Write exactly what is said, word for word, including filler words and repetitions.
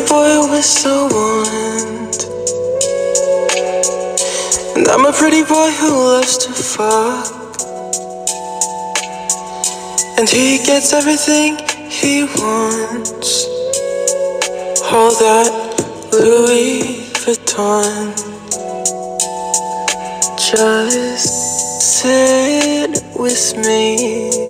boy with the wand, and I'm a pretty boy who loves to fuck, and he gets everything he wants. All that Louis Vuitton. Just sit with me.